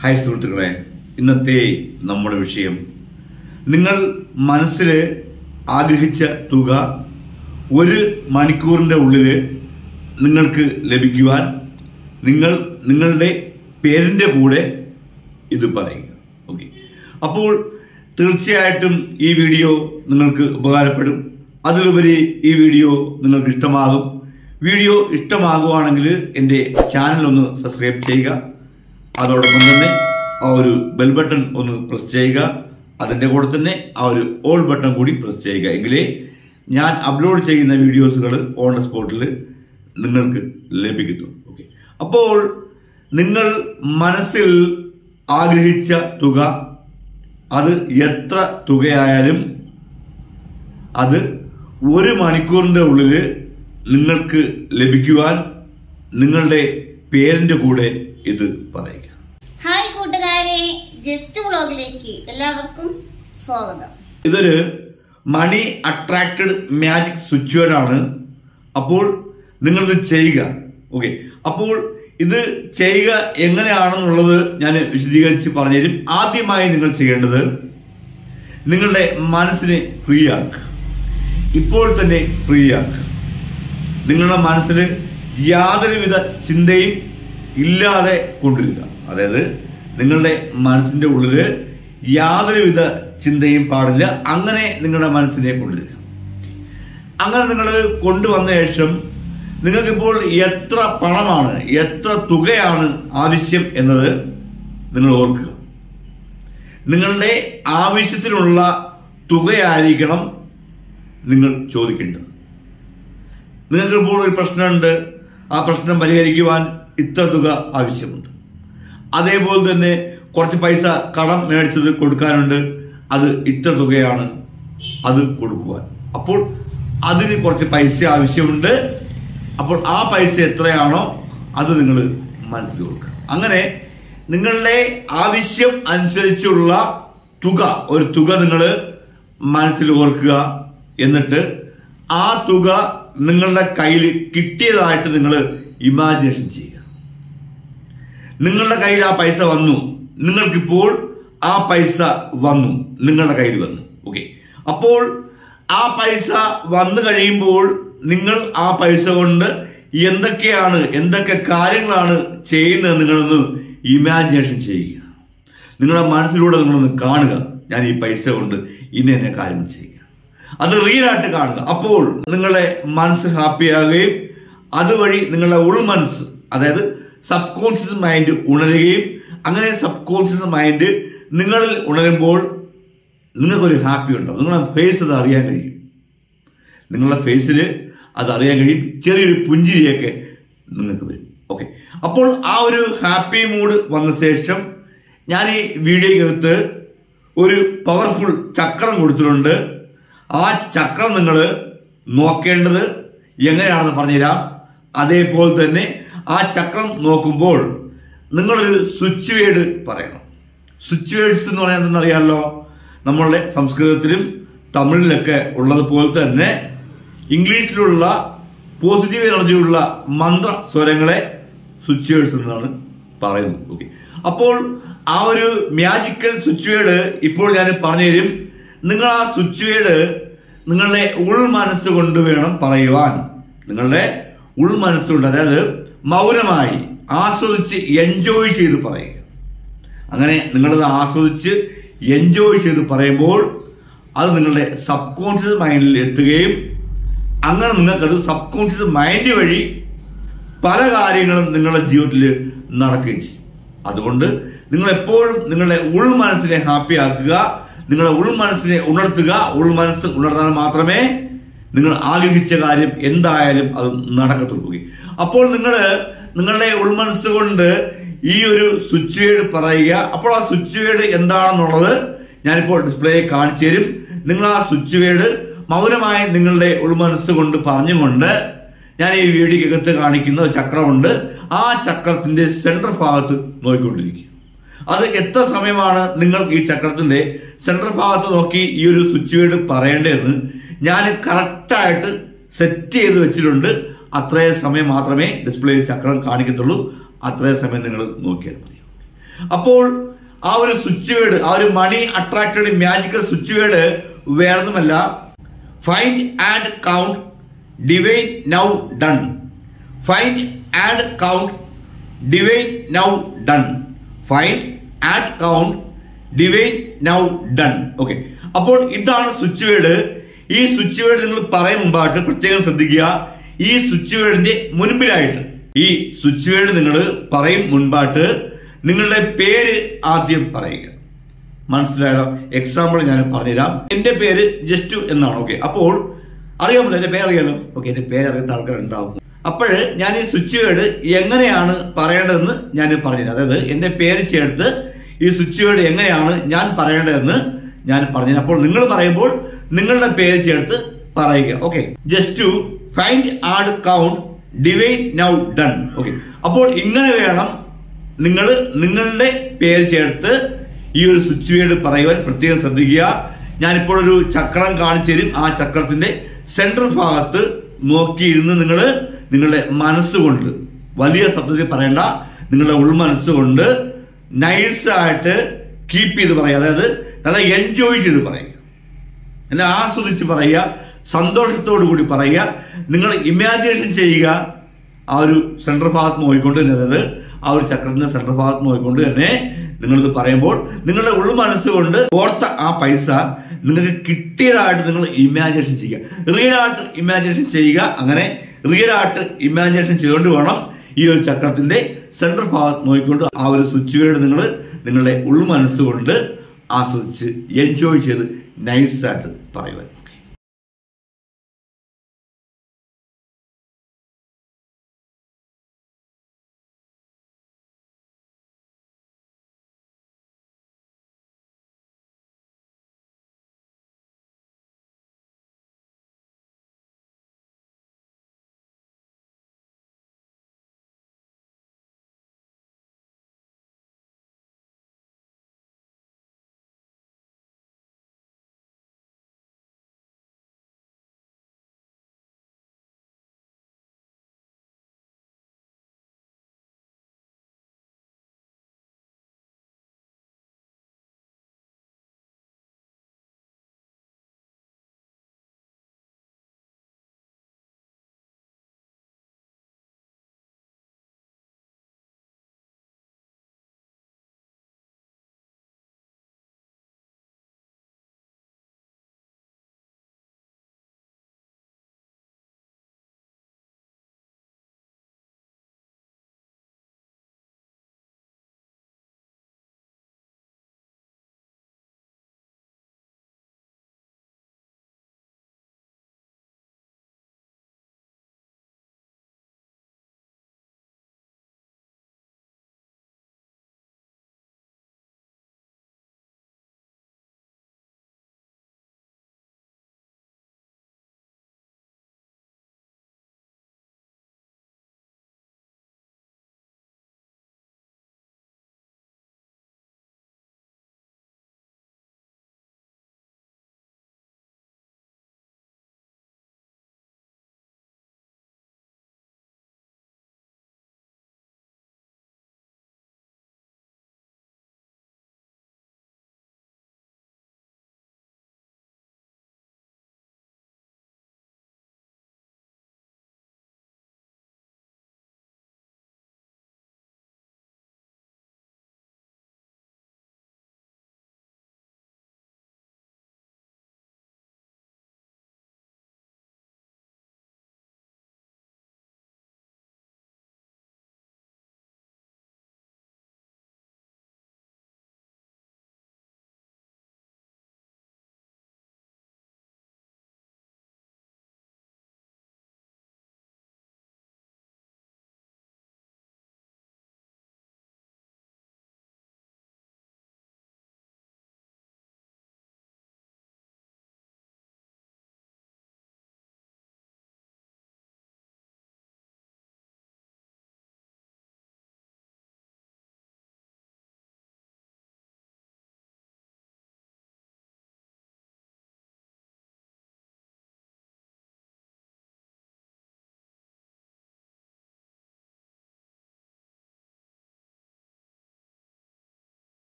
Hi സുഹൃത്തുക്കളെ, ഇന്നത്തെ നമ്മുടെ വിഷയം നിങ്ങൾ മനസ്സിൽ ആഗ്രഹിച്ച തുക 1 മണിക്കൂറിന്റെ ഉള്ളിൽ നിങ്ങൾക്ക് ലഭിക്കുവാൻ നിങ്ങൾ നിങ്ങളുടെ പേരിന്റെ കൂടെ ഇത് പറയുക. ഓക്കെ, അപ്പോൾ തീർച്ചയായിട്ടും ഈ വീഡിയോ നിങ്ങൾക്ക് ഉപകാരപ്പെടും. അതിലുപരി ഈ വീഡിയോ നിങ്ങൾക്ക് ഇഷ്ടമാകും. വീഡിയോ ഇഷ്ടമാകുവാണെങ്കിൽ എൻ്റെ ചാനൽ ഒന്ന് സബ്സ്ക്രൈബ് ചെയ്യുക. അതോടൊപ്പം തന്നെ ആ ഒരു ബെൽ ബട്ടൺ ഒന്ന് പ്രസ് ചെയ്യുക. അതിന്റെ കൂടെ തന്നെ ആ ഒരു ഓൾ ബട്ടൺ കൂടി പ്രസ് ചെയ്യുക. എങ്കിലേ ഞാൻ അപ്ലോഡ് ചെയ്യുന്ന വീഡിയോസുകൾ ഓൺ ദ സ്പോട്ടിൽ നിങ്ങൾക്ക് ലഭിക്കുന്നു. ഓക്കെ, അപ്പോൾ നിങ്ങൾ മനസ്സിൽ ആഗ്രഹിച്ച തുക, അത് എത്ര തുകയായാലും അത് 1 മണിക്കൂറിന്റെ ഉള്ളിൽ നിങ്ങൾക്ക് ലഭിക്കുവാൻ നിങ്ങളുടെ പേരിന്റെ കൂടെ ഇത് പറയുക. ഹായ് കൂട്ടുകാരെ, ജസ്റ്റ് വ്ളോഗിലേക്ക് എല്ലാവർക്കും സ്വാഗതം. ഇതൊരു money attracted magic switch word ആണ്. അപ്പോൾ നിങ്ങളിത് ചെയ്യുക. ഓക്കെ, അപ്പോൾ ഇത് ചെയ്യുക എങ്ങനെയാണെന്നുള്ളത് ഞാൻ വിശദീകരിച്ച് പറഞ്ഞുതരും. ആദ്യമായി നിങ്ങൾ ചെയ്യേണ്ടത് നിങ്ങളുടെ മനസ്സിനെ ഫ്രീ ആക്കുക. ഇപ്പോൾ തന്നെ ഫ്രീ ആക്കുക. നിങ്ങളുടെ മനസ്സിൽ യാതൊരുവിധ ചിന്തയും ഇല്ലാതെ കൊണ്ടുവരിക. അതായത് നിങ്ങളുടെ മനസ്സിന്റെ ഉള്ളിൽ യാതൊരുവിധ ചിന്തയും പാടില്ല. അങ്ങനെ നിങ്ങളുടെ മനസ്സിനെ കൊണ്ടുവരിക. അങ്ങനെ നിങ്ങൾ കൊണ്ടുവന്ന ശേഷം നിങ്ങൾക്കിപ്പോൾ എത്ര പണമാണ്, എത്ര തുകയാണ് ആവശ്യം എന്നത് നിങ്ങൾ ഓർക്കുക. നിങ്ങളുടെ ആവശ്യത്തിനുള്ള തുകയായിരിക്കണം നിങ്ങൾ ചോദിക്കേണ്ടത്. നിങ്ങൾക്കിപ്പോൾ ഒരു പ്രശ്നമുണ്ട്, ആ പ്രശ്നം പരിഹരിക്കുവാൻ ഇത്ര തുക ആവശ്യമുണ്ട്. അതേപോലെ തന്നെ കുറച്ച് പൈസ കടം മേടിച്ചത് കൊടുക്കാനുണ്ട്, അത് ഇത്ര തുകയാണ്, അത് കൊടുക്കുവാൻ. അപ്പോൾ അതിന് കുറച്ച് പൈസ ആവശ്യമുണ്ട്. അപ്പോൾ ആ പൈസ എത്രയാണോ അത് നിങ്ങൾ മനസ്സിൽ കൊടുക്കുക. അങ്ങനെ നിങ്ങളുടെ ആവശ്യം അനുസരിച്ചുള്ള തുക, ഒരു തുക നിങ്ങൾ മനസ്സിൽ ഓർക്കുക. എന്നിട്ട് ആ തുക നിങ്ങളുടെ കയ്യിൽ കിട്ടിയതായിട്ട് നിങ്ങൾ ഇമാജിനേഷൻ ചെയ്യുക. നിങ്ങളുടെ കയ്യിൽ ആ പൈസ വന്നു, നിങ്ങൾക്കിപ്പോൾ ആ പൈസ വന്നു, നിങ്ങളുടെ കയ്യിൽ വന്നു. ഓക്കെ, അപ്പോൾ ആ പൈസ വന്നു കഴിയുമ്പോൾ നിങ്ങൾ ആ പൈസ കൊണ്ട് എന്തൊക്കെ കാര്യങ്ങളാണ് ചെയ്യുന്നത് നിങ്ങളൊന്ന് ഇമാജിനേഷൻ ചെയ്യുക. നിങ്ങളുടെ മനസ്സിലൂടെ നിങ്ങളൊന്ന് കാണുക. ഞാൻ ഈ പൈസ കൊണ്ട് ഇന്ന കാര്യം ചെയ്യുക. അത് റിയലായിട്ട് കാണുക. അപ്പോൾ നിങ്ങളുടെ മനസ്സ് ഹാപ്പിയാകുകയും അതുവഴി നിങ്ങളുടെ ഉൾമനസ്സ്, അതായത് സബ് കോൺഷ്യസ് മൈൻഡ് ഉണരുകയും, അങ്ങനെ സബ് കോൺഷ്യസ് മൈൻഡ് നിങ്ങളിൽ ഉണരുമ്പോൾ നിങ്ങൾക്കൊരു ഹാപ്പി ഉണ്ടാവും. നിങ്ങളുടെ ഫേസ് അത് അറിയാൻ കഴിയും. നിങ്ങളുടെ ഫേസിൽ അത് അറിയാൻ കഴിയും. ചെറിയൊരു പുഞ്ചിരിയൊക്കെ നിങ്ങൾക്ക് വരും. ഓക്കെ, അപ്പോൾ ആ ഒരു ഹാപ്പി മൂഡ് വന്ന ശേഷം ഞാൻ ഈ വീഡിയോയ്ക്കകത്ത് ഒരു പവർഫുൾ ചക്രം കൊടുത്തിട്ടുണ്ട്. ആ ചക്രം നിങ്ങൾ നോക്കേണ്ടത് എങ്ങനെയാണെന്ന് പറഞ്ഞുതരാം. അതേപോലെ തന്നെ ആ ചക്രം നോക്കുമ്പോൾ നിങ്ങളൊരു സ്വിച്ച് വേർഡ് പറയണം. സ്വിച്ച് വേർഡ്സ് എന്ന് പറയാൻ എന്തെന്നറിയാമല്ലോ, നമ്മളുടെ സംസ്കൃതത്തിലും തമിഴിലൊക്കെ ഉള്ളതുപോലെ തന്നെ ഇംഗ്ലീഷിലുള്ള പോസിറ്റീവ് എനർജിയുള്ള മന്ത്ര സ്വരങ്ങളെ സ്വിച്ച് വേർഡ്സ് എന്നാണ് പറയുന്നത്. ഓക്കെ, അപ്പോൾ ആ ഒരു മാജിക്കൽ സ്വിച്ച് വേർഡ് ഇപ്പോൾ ഞാൻ പറഞ്ഞു തരും. നിങ്ങൾ ആ സ്വിച്ച് വേർഡ് നിങ്ങളുടെ ഉൾമനസ്സ് കൊണ്ട് വേണം പറയുവാൻ. നിങ്ങളുടെ ഉൾമനസ്സുകൊണ്ട്, അതായത് മൗനമായി ആസ്വദിച്ച് എൻജോയ് ചെയ്ത് പറയുക. അങ്ങനെ നിങ്ങളത് ആസ്വദിച്ച് എൻജോയ് ചെയ്ത് പറയുമ്പോൾ അത് നിങ്ങളുടെ സബ് കോൺഷ്യസ് മൈൻഡിൽ എത്തുകയും അങ്ങനെ നിങ്ങൾക്കത് സബ് കോൺഷ്യസ് മൈൻഡ് വഴി പല കാര്യങ്ങളും നിങ്ങളുടെ ജീവിതത്തിൽ നടക്കുകയും ചെയ്യും. അതുകൊണ്ട് നിങ്ങൾ എപ്പോഴും നിങ്ങളുടെ ഉൾമനസ്സിനെ ഹാപ്പി ആക്കുക. നിങ്ങളുടെ ഉൾമനസ്സിനെ ഉണർത്തുക. ഉൾമനസ്സ് ഉണർത്താൻ മാത്രമേ നിങ്ങൾ ആഗ്രഹിച്ച കാര്യം എന്തായാലും അത് നടക്കത്തുള്ളൂ. അപ്പോൾ നിങ്ങളുടെ ഉൾമനസ്സ് കൊണ്ട് ഈ ഒരു സ്വിച്ച് വേർഡ് പറയുക. അപ്പോൾ ആ സ്വിച്ച് വേർഡ് എന്താണെന്നുള്ളത് ഞാനിപ്പോൾ ഡിസ്പ്ലേയിൽ കാണിച്ചു തരും. നിങ്ങൾ ആ സ്വിച്ച് വേർഡ് മൗനമായി നിങ്ങളുടെ ഉൾമനസ്സ് കൊണ്ട് പറഞ്ഞുകൊണ്ട് ഞാൻ ഈ വീഡിയോക്കകത്ത് കാണിക്കുന്ന ചക്രമുണ്ട്. ആ ചക്രത്തിന്റെ സെൻട്രൽ ഭാഗത്ത് നോക്കിക്കൊണ്ടിരിക്കുക. അത് എത്ര സമയമാണ് നിങ്ങൾ ഈ ചക്രത്തിന്റെ സെൻട്രൽ ഭാഗത്ത് നോക്കി ഈ ഒരു സ്വിച്ച് വേർഡ് പറയേണ്ടതെന്ന് ഞാൻ കറക്റ്റായിട്ട് സെറ്റ് ചെയ്ത് വെച്ചിട്ടുണ്ട്. അത്രയും സമയം മാത്രമേ ഡിസ്പ്ലേയിൽ ചക്രം കാണിക്കത്തുള്ളൂ. അത്രയും സമയം നിങ്ങൾ നോക്കിയാൽ മതി. അപ്പോൾ ആ ഒരു സ്വിച്ച് വേർഡ്, ആ ഒരു money attracted magical switch word വേറൊന്നുമല്ല, find and count divide now done. Find and count divide now done. Find and count divide now done. Okay, അപ്പോൾ ഇതാണ് സ്വിച്ച് വേർഡ്. ഈ സ്വിച്ച് വേർഡ് നിങ്ങൾ പറയും മുമ്പായിട്ട് പ്രത്യേകം ശ്രദ്ധിക്കുക. ഈ സ്വിച്ച് വേർഡിന്റെ മുൻപിലായിട്ട്, ഈ സ്വിച്ച് വേർഡ് നിങ്ങൾ പറയും മുൻപായിട്ട് നിങ്ങളുടെ പേര് ആദ്യം പറയുക. മനസ്സിലായോ? എക്സാമ്പിൾ ഞാൻ പറഞ്ഞുതരാം. എന്റെ പേര് ജസ്റ്റു എന്നാണ്. ഓക്കെ, അപ്പോൾ അറിയാമല്ലോ, എന്റെ പേരറിയാലോ. ഓക്കെ, എന്റെ പേരറിയാത്ത ആൾക്കാരുണ്ടാവും. അപ്പോൾ ഞാൻ ഈ സ്വിച്ച് വേർഡ് എങ്ങനെയാണ് പറയേണ്ടതെന്ന് ഞാൻ പറഞ്ഞുതരാം. അതായത് എന്റെ പേര് ചേർത്ത് ഈ സ്വിച്ച് വേർഡ് എങ്ങനെയാണ് ഞാൻ പറയേണ്ടതെന്ന് ഞാൻ പറഞ്ഞുതരാം. അപ്പോൾ നിങ്ങൾ പറയുമ്പോൾ നിങ്ങളുടെ പേര് ചേർത്ത് പറയുക. Okay, just find and count divide now done. Okay, അപ്പോൾ ഇങ്ങനെ വേണം നിങ്ങൾ നിങ്ങളുടെ പേര് ചേർത്ത് ഈ ഒരു സ്വിച്ച് വേർഡ് പറയുവാൻ പ്രത്യേകം ശ്രദ്ധിക്കുക. ഞാനിപ്പോൾ ഒരു ചക്രം കാണിച്ചു തരും. ആ ചക്രത്തിന്റെ സെൻട്രൽ ഭാഗത്ത് നോക്കിയിരുന്ന് നിങ്ങൾ നിങ്ങളുടെ മനസ്സുകൊണ്ട്, വലിയ ശബ്ദത്തിൽ പറയേണ്ട, നിങ്ങളുടെ ഉൾമനസ്സുകൊണ്ട് നൈസായിട്ട് കീപ്പ് ചെയ്ത് പറയുക. അതായത് നല്ല എൻജോയ് ചെയ്ത് പറയുക, നല്ല ആസ്വദിച്ച് പറയുക, സന്തോഷത്തോടു കൂടി പറയുക. നിങ്ങൾ ഇമാജിനേഷൻ ചെയ്യുക. ആ ഒരു സെൻട്രൽ ഭാഗത്ത് നോക്കിക്കൊണ്ട് തന്നെ, അതായത് ആ ഒരു ചക്രത്തിന്റെ സെൻട്രൽ ഭാഗത്ത് നോക്കിക്കൊണ്ട് തന്നെ നിങ്ങളിത് പറയുമ്പോൾ നിങ്ങളുടെ ഉൾമനസ്സുകൊണ്ട് ഓർത്ത ആ പൈസ നിങ്ങൾക്ക് കിട്ടിയതായിട്ട് നിങ്ങൾ ഇമാജിനേഷൻ ചെയ്യുക. റിയൽ ആയിട്ട് ഇമാജിനേഷൻ ചെയ്യുക. അങ്ങനെ റിയൽ ആയിട്ട് ഇമാജിനേഷൻ ചെയ്തുകൊണ്ട് വേണം ഈ ഒരു ചക്രത്തിന്റെ സെൻട്രൽ ഭാഗത്ത് നോക്കിക്കൊണ്ട് ആ ഒരു സ്വിച്ച് വേർഡ് നിങ്ങൾ നിങ്ങളുടെ ഉൾമനസ്സുകൊണ്ട് ആസ്വദിച്ച് എൻജോയ് ചെയ്ത് നൈസായിട്ട് പറയുവാൻ.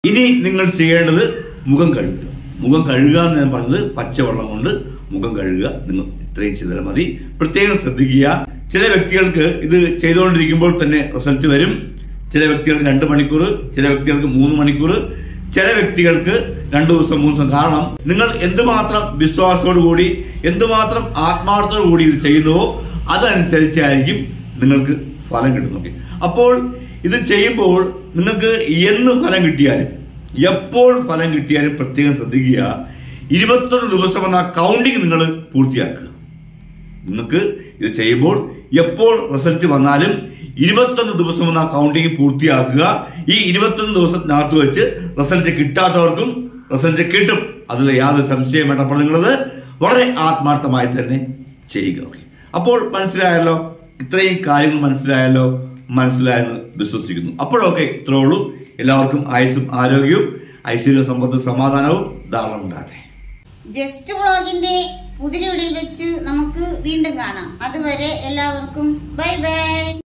ഇനി നിങ്ങൾ ചെയ്യേണ്ടത് മുഖം കഴുകുക. മുഖം കഴുകുക എന്ന് ഞാൻ പറഞ്ഞത് പച്ചവെള്ളം കൊണ്ട് മുഖം കഴുകുക. നിങ്ങൾ ഇത്രയും ചെയ്താൽ മതി. പ്രത്യേകം ശ്രദ്ധിക്കുക, ചില വ്യക്തികൾക്ക് ഇത് ചെയ്തുകൊണ്ടിരിക്കുമ്പോൾ തന്നെ റിസൾട്ട് വരും. ചില വ്യക്തികൾക്ക് 2 മണിക്കൂർ, ചില വ്യക്തികൾക്ക് 3 മണിക്കൂർ, ചില വ്യക്തികൾക്ക് 2 ദിവസം 3 ദിവസം. കാരണം നിങ്ങൾ എന്തുമാത്രം വിശ്വാസത്തോടുകൂടി, എന്തുമാത്രം ആത്മാർത്ഥത്തോടുകൂടി ഇത് ചെയ്യുന്നുവോ അതനുസരിച്ചായിരിക്കും നിങ്ങൾക്ക് ഫലം കിട്ടുന്നത്. അപ്പോൾ ഇത് ചെയ്യുമ്പോൾ നിങ്ങൾക്ക് എന്ന് ഫലം കിട്ടിയാലും, എപ്പോൾ ഫലം കിട്ടിയാലും പ്രത്യേകം ശ്രദ്ധിക്കുക, 21 ദിവസം എന്ന കൗണ്ടിങ് നിങ്ങൾ പൂർത്തിയാക്കുക. നിങ്ങൾക്ക് ഇത് ചെയ്യുമ്പോൾ എപ്പോൾ റിസൾട്ട് വന്നാലും 21 ദിവസം എന്ന കൗണ്ടിങ് പൂർത്തിയാക്കുക. ഈ 21 ദിവസത്തിനകത്ത് വെച്ച് റിസൾട്ട് കിട്ടാത്തവർക്കും റിസൾട്ട് കിട്ടും, അതിൽ യാതൊരു സംശയം വേണ്ട. അപ്പോൾ നിങ്ങളത് വളരെ ആത്മാർത്ഥമായി തന്നെ ചെയ്യുക. അപ്പോൾ മനസ്സിലായല്ലോ, ഇത്രയും കാര്യങ്ങൾ മനസ്സിലായെന്ന് വിശ്വസിക്കുന്നു. അപ്പോഴൊക്കെ ഇത്രേ ഉള്ളൂ. എല്ലാവർക്കും ആയുസ്സും ആരോഗ്യവും ഐശ്വര്യവും സമ്പത്തും സമാധാനവും ധാരാളം ഉണ്ടാകട്ടെ. ജസ്റ്റ് വ്ളോഗിന്റെ പുതിയ വീഡിയോയിൽ വെച്ച് നമുക്ക് വീണ്ടും കാണാം. അതുവരെ എല്ലാവർക്കും ബൈ ബൈ.